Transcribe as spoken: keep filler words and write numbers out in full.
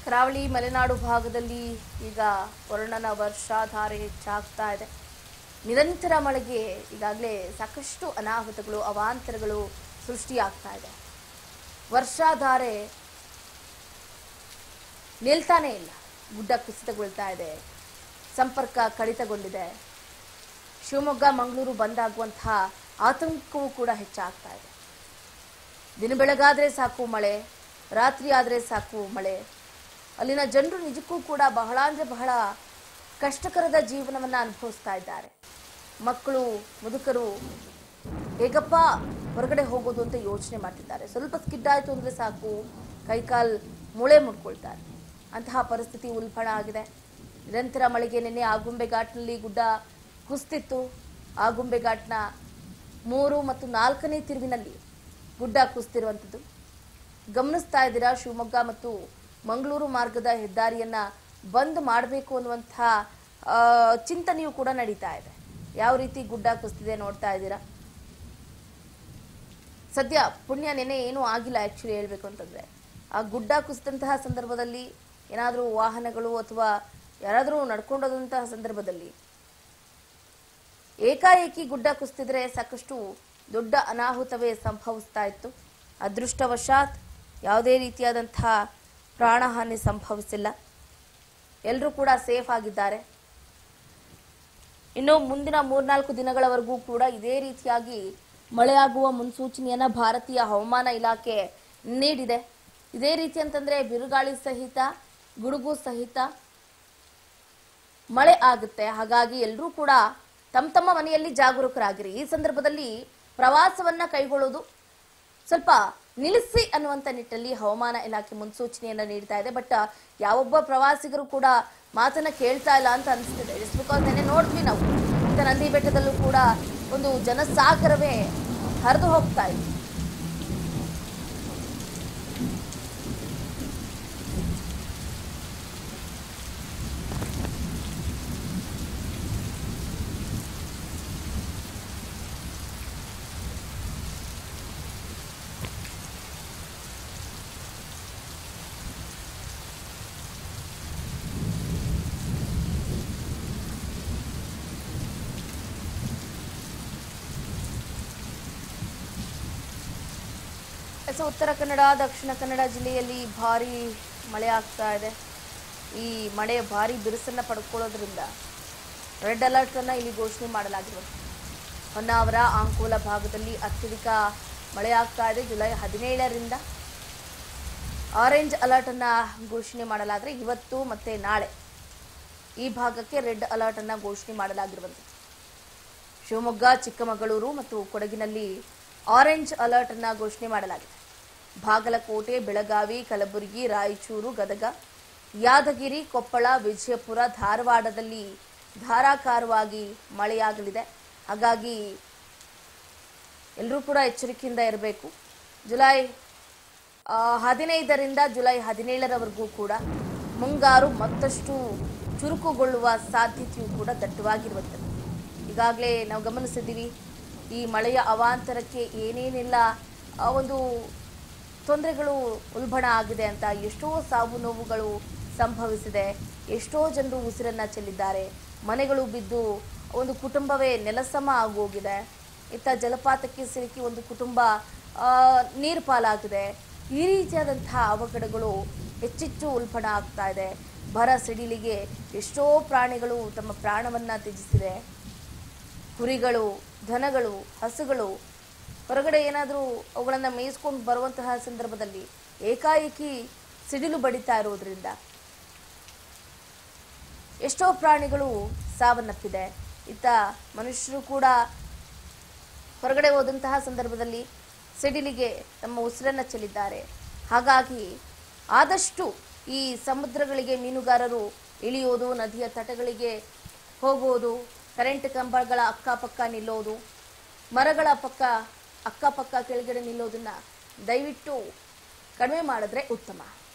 ಕರಾವಳಿ ಮಲೆನಾಡು ಭಾಗದಲ್ಲಿ ಈಗ ವರುಣನ ವರ್ಷಾಧಾರೆ ಹೆಚ್ಚಾಗ್ತಾ ಇದೆ. ನಿರಂತರ ಮಳೆಗೆ ಈಗಾಗಲೇ ಸಾಕಷ್ಟು ಅನಾಹುತಗಳು ಅವಾಂತರಗಳು ಸೃಷ್ಟಿಯಾಗ್ತಾ ಇದೆ. ವರ್ಷಾಧಾರೆ ನಿಲ್ತಾನೇ ಇಲ್ಲ. ಗುಡ್ಡ ಕುಸಿತಗೊಳ್ತಾ ಇದೆ, ಸಂಪರ್ಕ ಕಡಿತಗೊಂಡಿದೆ. ಶಿವಮೊಗ್ಗ ಮಂಗಳೂರು ಬಂದಾಗುವಂತಹ ಆತಂಕವೂ ಕೂಡ ಹೆಚ್ಚಾಗ್ತಾ ಇದೆ. ದಿನ ಬೆಳಗಾದ್ರೆ ಸಾಕು ಮಳೆ, ರಾತ್ರಿ ಆದರೆ ಸಾಕು ಮಳೆ. ಅಲ್ಲಿನ ಜನರು ನಿಜಕ್ಕೂ ಕೂಡ ಬಹಳ ಅಂದ್ರೆ ಬಹಳ ಕಷ್ಟಕರದ ಜೀವನವನ್ನ ಅನುಭವಿಸ್ತಾ ಇದ್ದಾರೆ. ಮಕ್ಕಳು ಮುದುಕರು ಹೇಗಪ್ಪ ಹೊರಗಡೆ ಹೋಗೋದು ಅಂತ ಯೋಚನೆ ಮಾಡ್ತಿದ್ದಾರೆ. ಸ್ವಲ್ಪ ಸ್ಕಿಡ್ ಆಯ್ತು ಅಂದ್ರೆ ಸಾಕು ಕೈಕಾಲ್ ಮೂಳೆ ಮುಡ್ಕೊಳ್ತಾರೆ. ಅಂತಹ ಪರಿಸ್ಥಿತಿ ಉಲ್ಬಣ ಆಗಿದೆ. ನಿರಂತರ ಮಳೆಗೆ ನಿನ್ನೆ ಆಗುಂಬೆ ಘಾಟ್ನಲ್ಲಿ ಗುಡ್ಡ ಕುಸಿತಿತ್ತು. ಆಗುಂಬೆ ಘಾಟ್ನ ಮೂರು ಮತ್ತು ನಾಲ್ಕನೇ ತಿರುವಿನಲ್ಲಿ ಗುಡ್ಡ ಕುಸಿತಿರುವಂಥದ್ದು ಗಮನಿಸ್ತಾ ಇದ್ದೀರಾ. ಶಿವಮೊಗ್ಗ ಮತ್ತು ಮಂಗಳೂರು ಮಾರ್ಗದ ಹೆದ್ದಾರಿಯನ್ನ ಬಂದ್ ಮಾಡಬೇಕು ಅನ್ನುವಂತಹ ಚಿಂತನೆಯೂ ಕೂಡ ನಡೀತಾ ಇದೆ. ಯಾವ ರೀತಿ ಗುಡ್ಡ ಕುಸಿತಿದೆ ನೋಡ್ತಾ ಇದ್ದೀರಾ. ಸದ್ಯ ಪುಣ್ಯ ನೆನೆ ಏನೂ ಆಗಿಲ್ಲ. ಆಕ್ಚುಲಿ ಹೇಳ್ಬೇಕು ಅಂತಂದ್ರೆ ಆ ಗುಡ್ಡ ಕುಸಿದಂತಹ ಸಂದರ್ಭದಲ್ಲಿ ಏನಾದರೂ ವಾಹನಗಳು ಅಥವಾ ಯಾರಾದರೂ ನಡ್ಕೊಂಡೋದಂತಹ ಸಂದರ್ಭದಲ್ಲಿ ಏಕಾಏಕಿ ಗುಡ್ಡ ಕುಸಿತಿದ್ರೆ ಸಾಕಷ್ಟು ದೊಡ್ಡ ಅನಾಹುತವೇ ಸಂಭವಿಸ್ತಾ ಇತ್ತು. ಅದೃಷ್ಟವಶಾತ್ ಯಾವುದೇ ರೀತಿಯಾದಂತಹ ಪ್ರಾಣಹಾನಿ ಸಂಭವಿಸಿಲ್ಲ. ಎಲ್ಲರೂ ಕೂಡ ಸೇಫ್ ಆಗಿದ್ದಾರೆ. ಇನ್ನು ಮುಂದಿನ ಮೂರ್ನಾಲ್ಕು ದಿನಗಳವರೆಗೂ ಕೂಡ ಇದೇ ರೀತಿಯಾಗಿ ಮಳೆಯಾಗುವ ಮುನ್ಸೂಚನೆಯನ್ನ ಭಾರತೀಯ ಹವಾಮಾನ ಇಲಾಖೆ ನೀಡಿದೆ. ಇದೇ ರೀತಿ ಅಂತಂದ್ರೆ ಬಿರುಗಾಳಿ ಸಹಿತ ಗುಡುಗು ಸಹಿತ ಮಳೆ ಆಗುತ್ತೆ. ಹಾಗಾಗಿ ಎಲ್ಲರೂ ಕೂಡ ತಮ್ಮ ತಮ್ಮ ಮನೆಯಲ್ಲಿ ಜಾಗರೂಕರಾಗಿರಿ. ಈ ಸಂದರ್ಭದಲ್ಲಿ ಪ್ರವಾಸವನ್ನ ಕೈಗೊಳ್ಳೋದು ಸ್ವಲ್ಪ ನಿಲ್ಲಿಸಿ ಅನ್ನುವಂತ ನಿಟ್ಟಿನಲ್ಲಿ ಹವಾಮಾನ ಇಲಾಖೆ ಮುನ್ಸೂಚನೆಯನ್ನ ನೀಡ್ತಾ ಇದೆ. ಬಟ್ ಯಾವೊಬ್ಬ ಪ್ರವಾಸಿಗರು ಕೂಡ ಮಾತನ್ನ ಕೇಳ್ತಾ ಇಲ್ಲ ಅಂತ ಅನಿಸ್ತಿದೆ. ಜಸ್ಟ್ ಬಿಕಾಸ್ ನೆನ್ನೆ ನೋಡಿದ್ವಿ ನಾವು ಇಂಥ ನಂದಿ ಬೆಟ್ಟದಲ್ಲೂ ಕೂಡ ಒಂದು ಜನಸಾಗರವೇ ಹರಿದು ಹೋಗ್ತಾ ಇದೆ. ಉತ್ತರ ಕನ್ನಡ ದಕ್ಷಿಣ ಕನ್ನಡ ಜಿಲ್ಲೆಯಲ್ಲಿ ಭಾರಿ ಮಳೆ ಆಗ್ತಾ ಇದೆ. ಈ ಮಳೆ ಭಾರಿ ಬಿರುಸನ್ನ ಪಡ್ಕೊಳ್ಳೋದ್ರಿಂದ ರೆಡ್ ಅಲರ್ಟ್ ಅನ್ನ ಇಲ್ಲಿ ಘೋಷಣೆ ಮಾಡಲಾಗಿರುವುದು. ಹೊನ್ನಾವರ ಅಂಕೋಲ ಭಾಗದಲ್ಲಿ ಅತ್ಯಧಿಕ ಮಳೆ ಆಗ್ತಾ ಇದೆ. ಜುಲೈ ಹದಿನೇಳರಿಂದ ಆರೆಂಜ್ ಅಲರ್ಟ್ ಅನ್ನ ಘೋಷಣೆ ಮಾಡಲಾದ್ರೆ ಇವತ್ತು ಮತ್ತೆ ನಾಳೆ ಈ ಭಾಗಕ್ಕೆ ರೆಡ್ ಅಲರ್ಟ್ ಅನ್ನ ಘೋಷಣೆ ಮಾಡಲಾಗಿರುವಂಥದ್ದು. ಶಿವಮೊಗ್ಗ ಚಿಕ್ಕಮಗಳೂರು ಮತ್ತು ಕೊಡಗಿನಲ್ಲಿ ಆರೆಂಜ್ ಅಲರ್ಟ್ ಅನ್ನ ಘೋಷಣೆ ಮಾಡಲಾಗಿದೆ. ಬಾಗಲಕೋಟೆ ಬೆಳಗಾವಿ ಕಲಬುರಗಿ ರಾಯಚೂರು ಗದಗ ಯಾದಗಿರಿ ಕೊಪ್ಪಳ ವಿಜಯಪುರ ಧಾರವಾಡದಲ್ಲಿ ಧಾರಾಕಾರವಾಗಿ ಮಳೆಯಾಗಲಿದೆ. ಹಾಗಾಗಿ ಎಲ್ಲರೂ ಕೂಡ ಎಚ್ಚರಿಕೆಯಿಂದ ಇರಬೇಕು. ಜುಲೈ ಹದಿನೈದರಿಂದ ಜುಲೈ ಹದಿನೇಳರವರೆಗೂ ಕೂಡ ಮುಂಗಾರು ಮತ್ತಷ್ಟು ಚುರುಕುಗೊಳ್ಳುವ ಸಾಧ್ಯತೆಯೂ ಕೂಡ ದಟ್ಟವಾಗಿರುವಂಥದ್ದು. ಈಗಾಗಲೇ ನಾವು ಗಮನಿಸಿದ್ದೀವಿ ಈ ಮಳೆಯ ಅವಾಂತರಕ್ಕೆ ಏನೇನೆಲ್ಲ ಒಂದು ತೊಂದರೆಗಳು ಉಲ್ಬಣ ಆಗಿದೆ ಅಂತ. ಎಷ್ಟೋ ಸಾವು ನೋವುಗಳು ಸಂಭವಿಸಿದೆ. ಎಷ್ಟೋ ಜನರು ಉಸಿರನ್ನ ಚೆಲ್ಲಿದ್ದಾರೆ. ಮನೆಗಳು ಬಿದ್ದು ಒಂದು ಕುಟುಂಬವೇ ನೆಲಸಮ ಆಗೋಗಿದೆ. ಇತ್ತ ಜಲಪಾತಕ್ಕೆ ಸಿಲುಕಿ ಒಂದು ಕುಟುಂಬ ನೀರು ಪಾಲಾಗಿದೆ. ಈ ರೀತಿಯಾದಂತಹ ಅವಘಡಗಳು ಹೆಚ್ಚೆಚ್ಚು ಉಲ್ಬಣ ಆಗ್ತಾ ಇದೆ. ಬರ ಸಿಡಿಲಿಗೆ ಎಷ್ಟೋ ಪ್ರಾಣಿಗಳು ತಮ್ಮ ಪ್ರಾಣವನ್ನ ತ್ಯಜಿಸಿದೆ. ಕುರಿಗಳು ದನಗಳು ಹಸುಗಳು ಹೊರಗಡೆ ಏನಾದರೂ ಅವುಗಳನ್ನು ಮೇಯಿಸ್ಕೊಂಡು ಬರುವಂತಹ ಸಂದರ್ಭದಲ್ಲಿ ಏಕಾಏಕಿ ಸಿಡಿಲು ಬಡಿತಾ ಇರೋದ್ರಿಂದ ಎಷ್ಟೋ ಪ್ರಾಣಿಗಳು ಸಾವನ್ನಪ್ಪಿದೆ. ಇತ್ತ ಮನುಷ್ಯರು ಕೂಡ ಹೊರಗಡೆ ಹೋದಂತಹ ಸಂದರ್ಭದಲ್ಲಿ ಸಿಡಿಲಿಗೆ ತಮ್ಮ ಉಸಿರನ್ನ ಚೆಲ್ಲಿದ್ದಾರೆ. ಹಾಗಾಗಿ ಆದಷ್ಟು ಈ ಸಮುದ್ರಗಳಿಗೆ ಮೀನುಗಾರರು ಇಳಿಯೋದು, ನದಿಯ ತಟಗಳಿಗೆ ಹೋಗೋದು, ಕರೆಂಟ್ ಕಂಬಗಳ ಅಕ್ಕಪಕ್ಕ ನಿಲ್ಲೋದು, ಮರಗಳ ಪಕ್ಕ ಅಕ್ಕಪಕ್ಕ ಕೆಳಗಡೆ ನಿಲ್ಲೋದನ್ನ ದಯವಿಟ್ಟು ಕಡಿಮೆ ಮಾಡಿದ್ರೆ ಉತ್ತಮ.